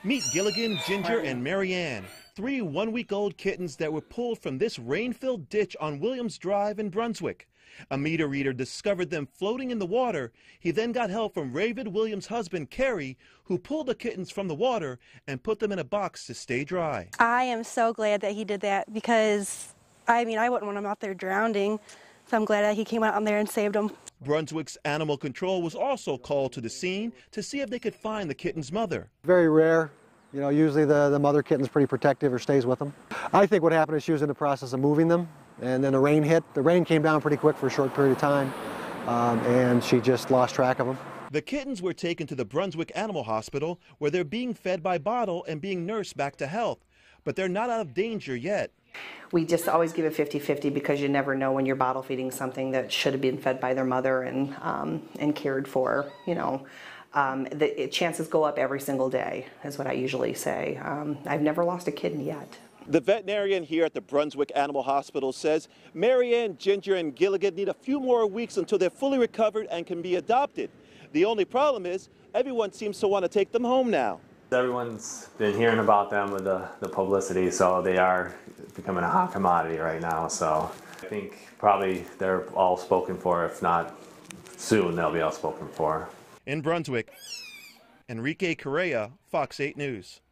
Meet Gilligan, Ginger, and Marianne, three one-week-old kittens that were pulled from this rain-filled ditch on Williams Drive in Brunswick. A meter reader discovered them floating in the water. He then got help from Ravid Williams' husband, Kerry, who pulled the kittens from the water and put them in a box to stay dry. I am so glad that he did that because, I wouldn't want them out there drowning. So I'm glad that he came out on there and saved them. Brunswick's Animal Control was also called to the scene to see if they could find the kitten's mother. Very rare. You know, usually the mother kitten's pretty protective or stays with them. I think what happened is she was in the process of moving them, and then the rain hit. The rain came down pretty quick for a short period of time, and she just lost track of them. The kittens were taken to the Brunswick Animal Hospital, where they're being fed by bottle and being nursed back to health. But they're not out of danger yet. We just always give it 50-50 because you never know when you're bottle feeding something that should have been fed by their mother and cared for. The chances go up every single day, is what I usually say. I've never lost a kitten yet. The veterinarian here at the Brunswick Animal Hospital says Marianne, Ginger, and Gilligan need a few more weeks until they're fully recovered and can be adopted. The only problem is everyone seems to want to take them home now. Everyone's been hearing about them with the publicity, so they are becoming a hot commodity right now. So I think probably they're all spoken for. If not soon, they'll be all spoken for. In Brunswick, Enrique Correa, Fox 8 News.